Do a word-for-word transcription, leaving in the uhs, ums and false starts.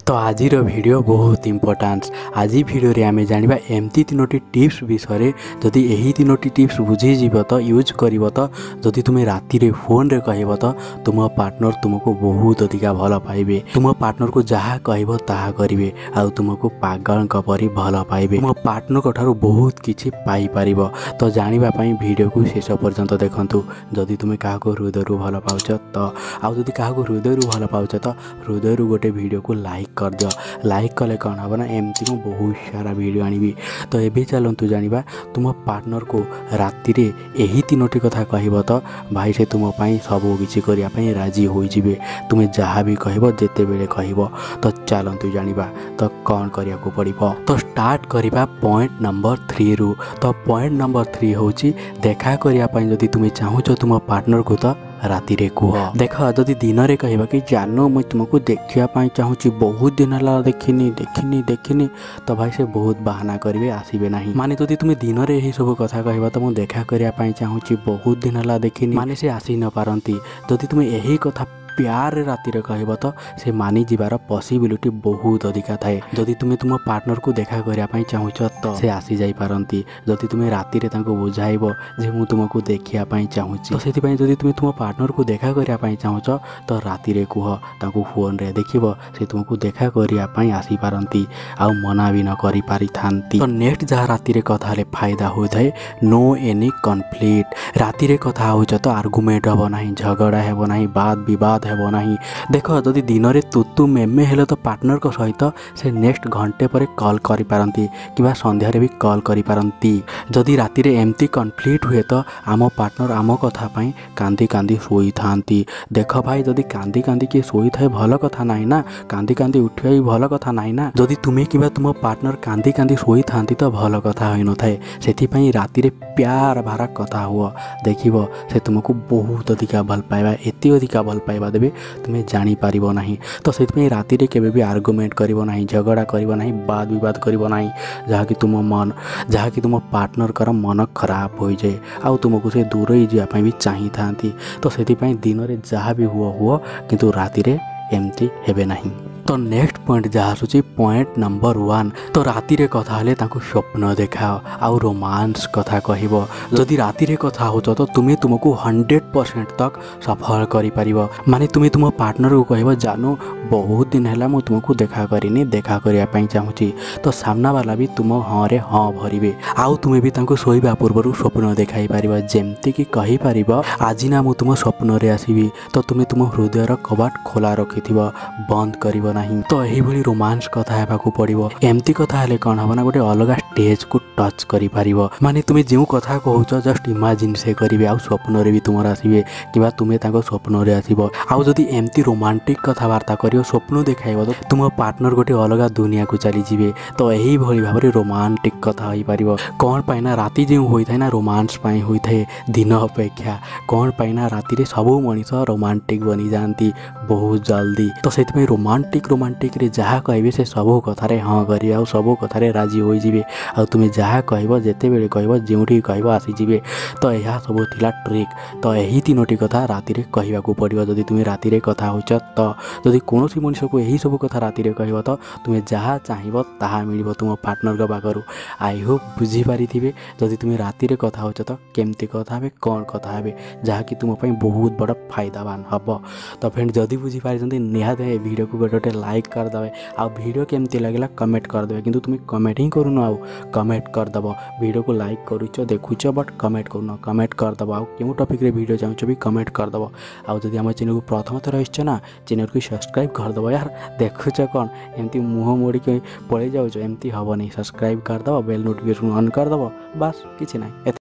तो आज वीडियो बहुत इम्पोर्टान्स। आज वीडियो रे आमे जानिबा एमती तीनोटी टिप्स विषय। जदि यही तीनोटी टिप्स बुझीजीव तो यूज कर तो जदि तुम्हें राति रे फोन रे कहब तो तुम पार्टनर तुमको बहुत अधिका भल पाइबे। तुम पार्टनर को जहाँ कहब ताहा करिवे आ तुमको पागल परी भल पाइबे। तुम पार्टनर को ठारू बहुत किछि पाई परिबो। तो जानिबा पई वीडियो को शेष पर्यंत देखंतु। जदि तुम क्या हृदय भल पाउछ तो आउ जदि क्या हृदय भल पाउछ तो हृदय गोटे वीडियो को लाइक कर दियो। लाइक कले कौन हम ना एमती को बहुत सारा वीडियो आनिबी। तो एबे चलतु जानिबा तुम पार्टनर को राति रे यही तीनोटी कथा कहब तो भाई से तुम पाई सब किछि करिया पई राजी होई जिवे। तुम जहाँ भी कहब जेते बेले कहब। तो चलतु जानिबा तो कौन करिया को पड़िबो। तो स्टार्ट करिबा पॉइंट नंबर थ्री रु। तो पॉइंट नंबर थ्री होची देखा करिया पई जदि तुम चाहूछ तुम पार्टनर को तो राति रे कुह। देख जदि दिन रे कहबा कि जानो मुझे तुमको देखिया पाई चाहूची बहुत दिन हला देखिनी देखिनी देखिनी तो भाई से बहुत बहाना करेंगे आसबे ना। माने जदि तुम दिन रे यही सब कथा कहबा तो मुझे देखा करिया पाई चाहूची बहुत दिन हला देखिनी माने से आसी न पारंती। जदि तुम यही कथा प्यार राति रे कहब तो से मानि जीवार पॉसिबिलिटी बहुत अधिका थाए। जदि तुम तुम पार्टनर को देखा करिया पाई चाहूछ तो से आसी जाई पारंती। जदि तुम राति रे तांको बुझाइबो जे मु तुमको देखिया पाई चाहूची तो सेति पाई जदि तुम तुम पार्टनर को देखा करिया पाई चाहूछ तो राति रे कुह तांको फोन रे देखिबो से तुमको देखा करिया पाई आसी पारंती आ मना भी न करि पारि थांती। तो नेक्स्ट जहाँ राति रे कथा ले फायदा होय थाए नो एनी कॉन्फ्लिक्ट। राति रे कथा होछ तो आर्गुमेंट हबो नाही, झगड़ा हेबो नाही, वाद विवाद हेबो नाही। देख जदि दिन में तुतु मेमे हेले तो पार्टनर को सहित से नेक्स्ट घंटे पर कॉल करि पारंती किबा संध्यारे भी कॉल करि पारंती। जदि राति रे एमती कॉन्फ्लिक्ट हुए तो आम पार्टनर आम कथा पाई कांदी कांदी सोई थांती। देख भाई जदि कांदी कांदी किए सोई थाए भल कथा नाही ना, कांदी कांदी उठिया भी भल कथा नाही ना। जदि तुम्हें किबा तुम पार्टनर कांदी कांदी सोई थांती तो भल कथा होई न थाए। सेथि पई राति रे प्यार भरा कथा हुआ देखिबो से तुमको बहुत अधिका भल पाइबा, एते अधिका भल पाइबा देबे तुम्हें जानी पारिबो नाही। तो सेति राति रे केबे भी आर्गुमेंट करिबो नाही, झगड़ा करिबो नाही, वाद विवाद करिबो नाही जहाँ कि तुम मन जहाँ कि तुम पार्टनर कर मन खराब हो जाए आ तुमको से दूर ही जावाई भी चाही थांती। तो सेति पई दिन रे जहाँ भी हुआ हुआ किंतु राति रे एमती हेबे नाही। तो नेक्स्ट पॉइंट जहाँ आसुची पॉइंट नंबर वन। तो राति रे कथा हेले तांको स्वप्न देखाओ आउ रोमांस कथा कहब। जदि राति रे कथा हो तो तुम्हें तुमको हंड्रेड परसेंट तक सफल करि परिबो। माने तुम्हें तुम पार्टनर को कहब जानो बहुत दिन है मुझे तुमको देखा करिनी, देखा करिया पाई चाहूची तो सामना वाला भी तुम हाँ रे हाँ भरिबे। आउ तुम्हें भी तांको सोइबा पूर्व स्वप्न देखाई पारिबो जेमती कि कहि पारिबो आज ना मु तुम स्वप्न रे आसीबी तो तुम्हें तुम हृदयर कबाट खोला रखिथिबो बंद करिबो नहीं। तो यही भली रोमांस कथा हेबाकू पड़िबो। एमती कथा हेले कौन हबना गोटे अलग स्टेज को टच करि पारिबो। माने तुमे जो कथा कहूछ जस्ट इमेजिन से करिवे आउ स्वप्न रे भी तुमर आसीबे किबा तुमे ताको स्वप्न रे आसीबो। आउ जदि एमती रोमांटिक कथाबार्ता करियो स्वप्न देखाइबो तो तुम पार्टनर गोटे अलग दुनिया को चली जिवे। तो यही भली भाबरे रोमांटिक कथा होई पारिबो। कौन पाइना राति जो होई थाए ना रोमांस पाई होई थाए दिन अपेक्षा कौन पाइना राति रे सबो मनिष रोमांटिक बनी जानती बहुत जल्दी। तो सेति रोमांटिक रोमांटिक रे जहाँ कहबे से सबो कथारे हाँ करिवे आ सबो कथारे राजी होई जिवे आ तुमे जहाँ कहब जेते बेले कहब जोठी कहब आसी जिवे। तो यह सब थिला ट्रिक। तो यही तीनोटी कथा राति रे कहबाकू पड़िबो। जदि तुमे राति रे कथा होछ तो जदि कोनोसी मनुष्य को यही सब कथा राति रे कहब तो तुमे जहाँ चाहिबो ताहा मिलिबो तुम पार्टनर के पाखरु। आई होप बुझी पारिथिबे जदि तुमे राति रे कथा होछ तो केमती कथा हेबे कौन कथा हेबे जहाँ कि तुम पई बहुत बड़ फायदावान हबो। तो फ्रेंड जदि बुझी पारिछन्ती निहाते वीडियो को गोटे लाइक कर देवे आ वीडियो केमती लगला कमेंट कर देवे। किंतु तुम कमेंट ही करूँ आउ कमेंट कर दब वीडियो को लाइक करूच देखुच बट कमेंट करूँ कमेंट कर दब आउ क्यों टॉपिक रे वीडियो चाहूच भी कमेंट कर दब। आउ जदि आम चैनल को प्रथम थर आइछ ना चैनल को सब्सक्राइब कर दब। यार देखुच कौन एमती मुँह मोड़ी के पड़े जाऊच एमती हेनी। सब्सक्राइब कर दब बेल नोटिफिकेशन ऑन कर दब बस किछि ना।